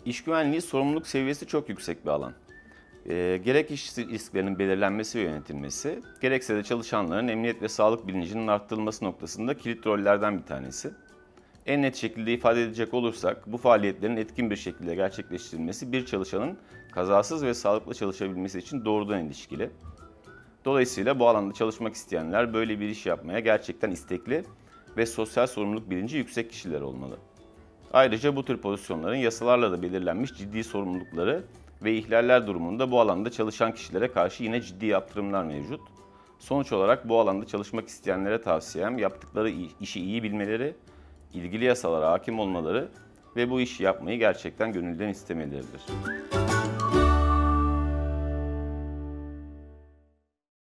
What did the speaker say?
İş güvenliği sorumluluk seviyesi çok yüksek bir alan. Gerek iş risklerinin belirlenmesi ve yönetilmesi, gerekse de çalışanların emniyet ve sağlık bilincinin arttırılması noktasında kilit rollerden bir tanesi. En net şekilde ifade edecek olursak, bu faaliyetlerin etkin bir şekilde gerçekleştirilmesi bir çalışanın kazasız ve sağlıklı çalışabilmesi için doğrudan ilişkili. Dolayısıyla bu alanda çalışmak isteyenler böyle bir iş yapmaya gerçekten istekli ve sosyal sorumluluk bilinci yüksek kişiler olmalı. Ayrıca bu tür pozisyonların yasalarla da belirlenmiş ciddi sorumlulukları ve ihlaller durumunda bu alanda çalışan kişilere karşı yine ciddi yaptırımlar mevcut. Sonuç olarak bu alanda çalışmak isteyenlere tavsiyem yaptıkları işi iyi bilmeleri, ilgili yasalara hakim olmaları ve bu işi yapmayı gerçekten gönülden istemeleridir.